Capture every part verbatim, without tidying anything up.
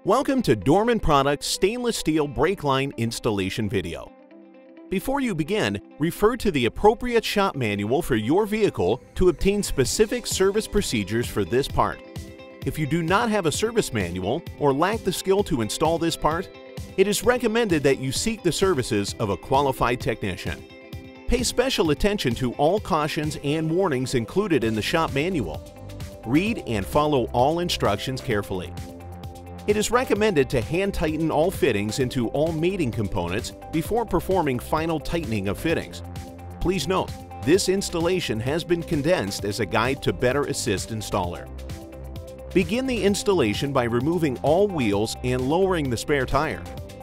Welcome to Dorman Products Stainless Steel Brake Line Installation video. Before you begin, refer to the appropriate shop manual for your vehicle to obtain specific service procedures for this part. If you do not have a service manual or lack the skill to install this part, it is recommended that you seek the services of a qualified technician. Pay special attention to all cautions and warnings included in the shop manual. Read and follow all instructions carefully. It is recommended to hand tighten all fittings into all mating components before performing final tightening of fittings. Please note, this installation has been condensed as a guide to better assist installer. Begin the installation by removing all wheels and lowering the spare tire.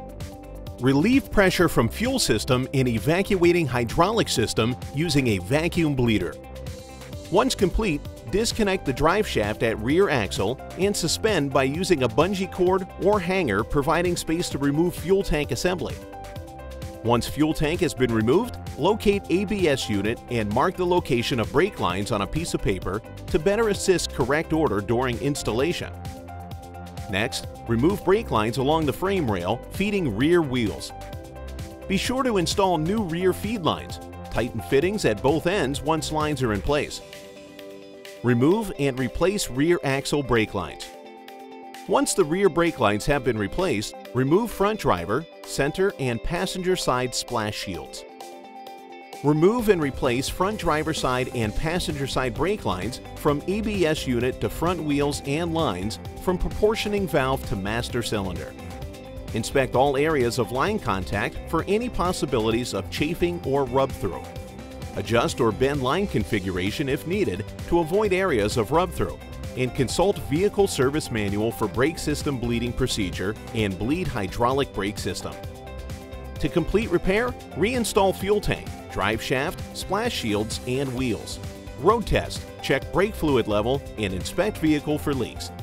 Relieve pressure from fuel system in evacuating hydraulic system using a vacuum bleeder. Once complete, disconnect the drive shaft at rear axle and suspend by using a bungee cord or hanger, providing space to remove fuel tank assembly. Once fuel tank has been removed, locate A B S unit and mark the location of brake lines on a piece of paper to better assist correct order during installation. Next, remove brake lines along the frame rail feeding rear wheels. Be sure to install new rear feed lines. Tighten fittings at both ends once lines are in place. Remove and replace rear axle brake lines. Once the rear brake lines have been replaced, remove front driver, center, and passenger side splash shields. Remove and replace front driver side and passenger side brake lines from A B S unit to front wheels and lines from proportioning valve to master cylinder. Inspect all areas of line contact for any possibilities of chafing or rub-through. Adjust or bend line configuration if needed to avoid areas of rub-through, and consult vehicle service manual for brake system bleeding procedure and bleed hydraulic brake system. To complete repair, reinstall fuel tank, drive shaft, splash shields, and wheels. Road test, check brake fluid level, and inspect vehicle for leaks.